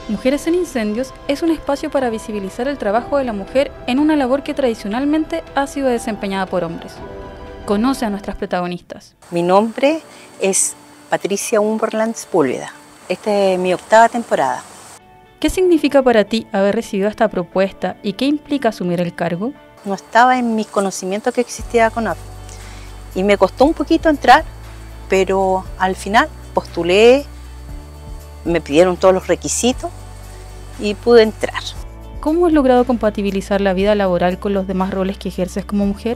Mujeres en Incendios es un espacio para visibilizar el trabajo de la mujer en una labor que tradicionalmente ha sido desempeñada por hombres. Conoce a nuestras protagonistas. Mi nombre es Patricia Umberland Sepúlveda. Esta es mi 8ª temporada. ¿Qué significa para ti haber recibido esta propuesta y qué implica asumir el cargo? No estaba en mis conocimientos que existía CONAF y me costó un poquito entrar, pero al final postulé, me pidieron todos los requisitos y pude entrar. ¿Cómo has logrado compatibilizar la vida laboral con los demás roles que ejerces como mujer?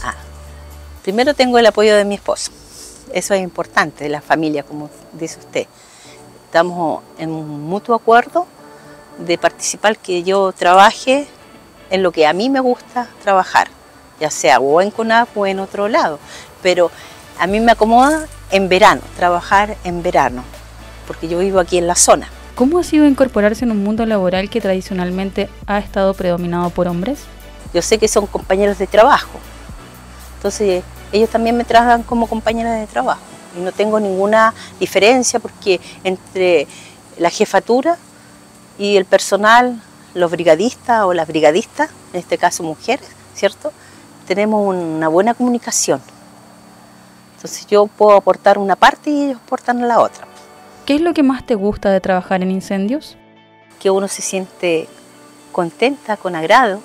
Primero tengo el apoyo de mi esposo, eso es importante, de la familia, como dice usted. Estamos en un mutuo acuerdo de participar, que yo trabaje en lo que a mí me gusta trabajar, ya sea o en CONAF o en otro lado, pero a mí me acomoda en verano, trabajar en verano, porque yo vivo aquí en la zona. ¿Cómo ha sido incorporarse en un mundo laboral que tradicionalmente ha estado predominado por hombres? Yo sé que son compañeros de trabajo, entonces ellos también me tratan como compañeras de trabajo y no tengo ninguna diferencia, porque entre la jefatura y el personal, los brigadistas o las brigadistas, en este caso mujeres, ¿cierto? Tenemos una buena comunicación. Entonces yo puedo aportar una parte y ellos aportan la otra. ¿Qué es lo que más te gusta de trabajar en Incendios? Que uno se siente contenta, con agrado,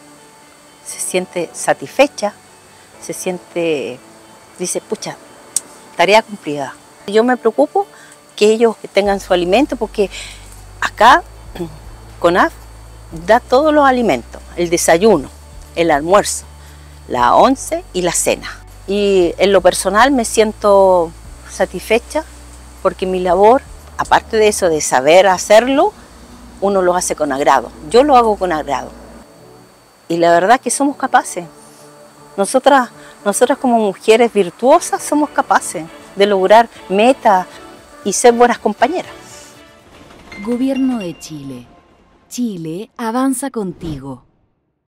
se siente satisfecha, se siente, dice, pucha, tarea cumplida. Yo me preocupo que ellos tengan su alimento, porque acá CONAF da todos los alimentos, el desayuno, el almuerzo, la once y la cena. Y en lo personal me siento satisfecha porque mi labor, aparte de eso, de saber hacerlo, uno lo hace con agrado. Yo lo hago con agrado. Y la verdad que somos capaces. Nosotras como mujeres virtuosas somos capaces de lograr metas y ser buenas compañeras. Gobierno de Chile. Chile avanza contigo.